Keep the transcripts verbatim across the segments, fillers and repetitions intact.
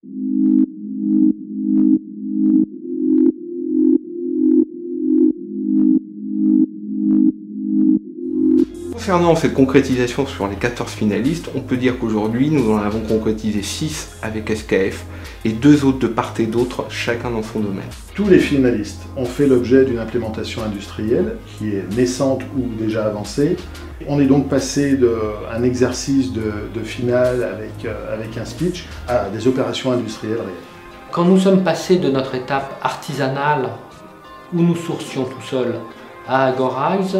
Concernant cette concrétisation sur les quatorze finalistes, on peut dire qu'aujourd'hui nous en avons concrétisé six avec S K F et deux autres de part et d'autre, chacun dans son domaine. Tous les finalistes ont fait l'objet d'une implémentation industrielle qui est naissante ou déjà avancée. On est donc passé d'un exercice de, de finale avec, euh, avec un speech à des opérations industrielles réelles. Quand nous sommes passés de notre étape artisanale où nous sourcions tout seuls à Agorize,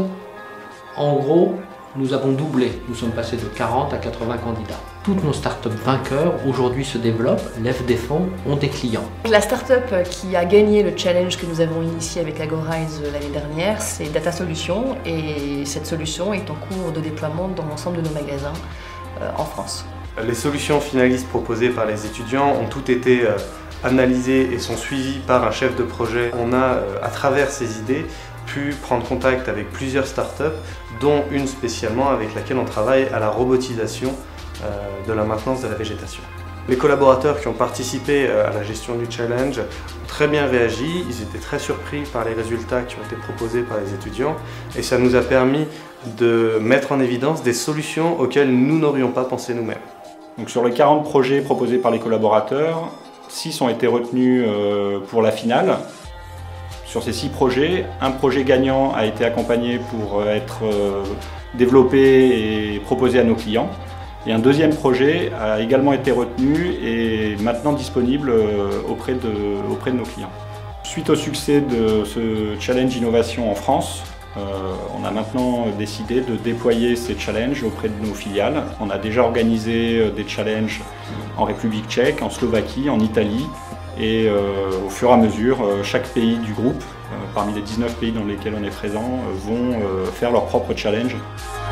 en gros, nous avons doublé. Nous sommes passés de quarante à quatre-vingts candidats. Toutes nos startups vainqueurs aujourd'hui se développent, lèvent des fonds, ont des clients. La startup qui a gagné le challenge que nous avons initié avec Agorize l'année dernière, c'est Data Solutions, et cette solution est en cours de déploiement dans l'ensemble de nos magasins euh, en France. Les solutions finalistes proposées par les étudiants ont toutes été euh, analysées et sont suivies par un chef de projet. On a, euh, à travers ces idées, pu prendre contact avec plusieurs startups, dont une spécialement avec laquelle on travaille à la robotisation euh, de la maintenance de la végétation. Les collaborateurs qui ont participé à la gestion du challenge ont très bien réagi, ils étaient très surpris par les résultats qui ont été proposés par les étudiants et ça nous a permis de mettre en évidence des solutions auxquelles nous n'aurions pas pensé nous-mêmes. Donc sur les quarante projets proposés par les collaborateurs, six ont été retenus pour la finale. Sur ces six projets, un projet gagnant a été accompagné pour être développé et proposé à nos clients. Et un deuxième projet a également été retenu et maintenant disponible auprès de, auprès de nos clients. Suite au succès de ce challenge innovation en France, euh, on a maintenant décidé de déployer ces challenges auprès de nos filiales. On a déjà organisé des challenges en République tchèque, en Slovaquie, en Italie. Et euh, au fur et à mesure, euh, chaque pays du groupe, euh, parmi les dix-neuf pays dans lesquels on est présent, euh, vont euh, faire leur propre challenge.